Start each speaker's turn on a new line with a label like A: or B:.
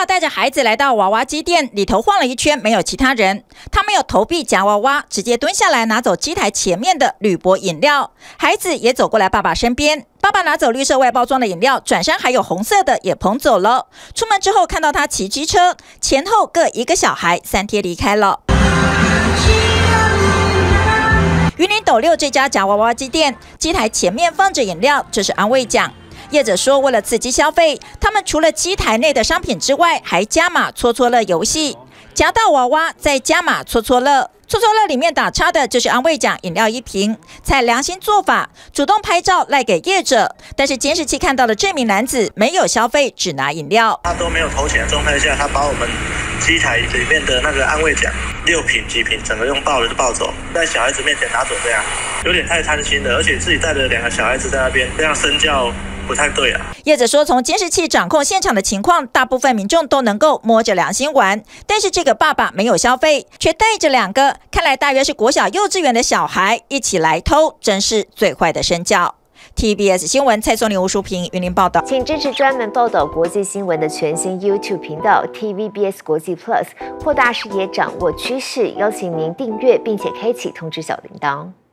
A: 爸带着孩子来到娃娃机店里头晃了一圈，没有其他人。他没有投币夹娃娃，直接蹲下来拿走机台前面的铝箔饮料。孩子也走过来爸爸身边，爸爸拿走绿色外包装的饮料，转身还有红色的也捧走了。出门之后看到他骑机车，前后各一个小孩3贴离开了。云林斗六这家夹娃娃机店，机台前面放着饮料，这是安慰奖。业者说，为了刺激消费，他们除了机台内的商品之外，还加码戳戳乐游戏，夹到娃娃再加码戳戳乐。戳戳乐里面打叉的就是安慰奖饮料1瓶，采良心做法，主动拍照赖给业者。但是监视器看到的这名男子没有消费，只拿饮料。
B: 他都没有投钱的状态下，他把我们机台里面的那个安慰奖6瓶几瓶，整个用抱的就抱走，在小孩子面前拿走，这样有点太贪心了，而且自己带着2个小孩子在那边，这样身教不太对啊。
A: 业者说，从监视器掌控现场的情况，大部分民众都能够摸着良心玩。但是这个爸爸没有消费，却带着2个看来大约是国小幼稚园的小孩一起来偷，真是最坏的身教。TBS 新闻蔡松林、吴淑平云林报道。
C: 请支持专门报道国际新闻的全新 YouTube 频道 TVBS 国际 Plus， 扩大视野，掌握趋势。邀请您订阅并且开启通知小铃铛。